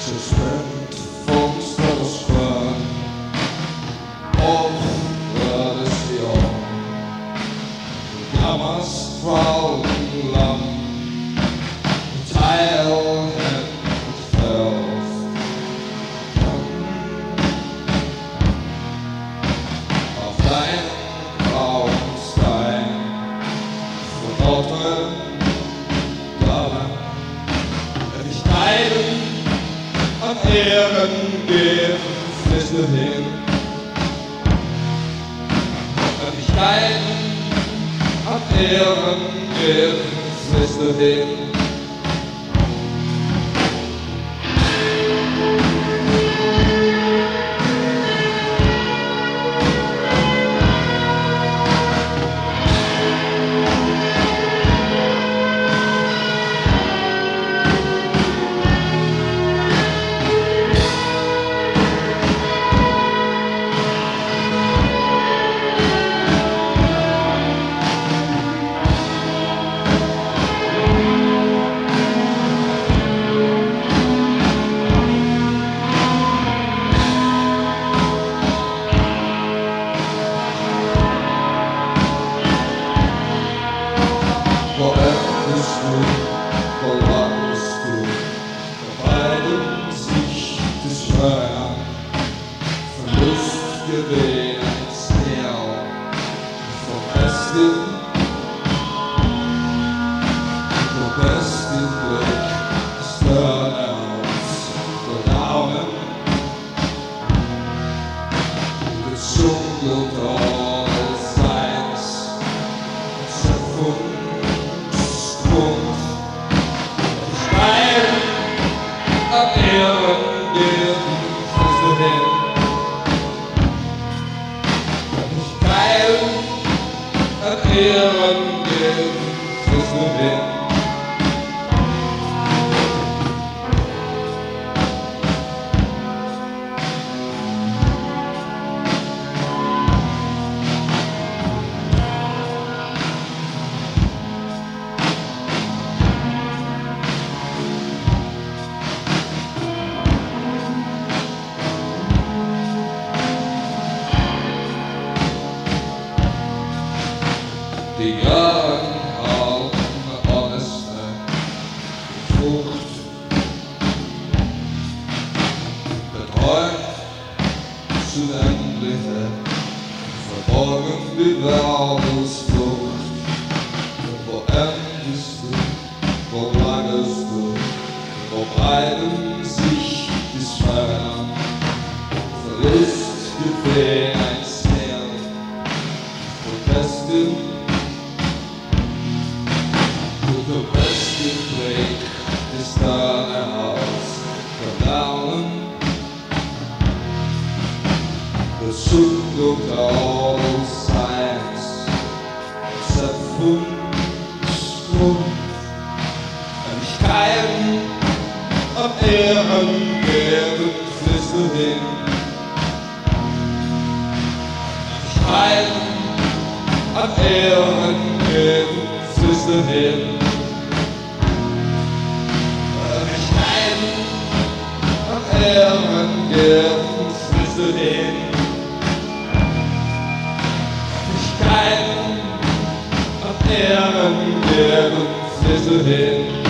Suspend vom Status quo, auch wird es dir du jammerst Frauenlamm, Teilhead und First. Auf deinen grauen Stein von Notre Dame werd ich deinen an Ehren geben, fliehst du hin. Wenn ich deinen an Ehren geben, fliehst du hin. Wo warst du, vor beiden Sicht des Feuer, Verlust gewählt als Heer, vom besten Glück des Turnouts, Verdauen, gezungelt alles Seins, zerfunden. An Ehren geben, fliehst du hin. Wenn ich keinen an Ehren geben, fliehst du hin. Die Jahren haben honeste Frucht betreut zu endliche, verborgen wie Werbesflucht. Wo endest du, wo lagest du, wo breiten sich die Sphären, verlisst Gefäß eins her, wo besten du bist geprägt, ist dein Haus verdauen. Bezüglich alles Seins, zerfunst. Wenn ich keinen an Ehren geben, fliehst du hin. Wenn ich keinen an Ehren geben, fliehst du hin. Ehren geben, fliehst du hin. Ich keinen an Ehren geben, fliehst du hin.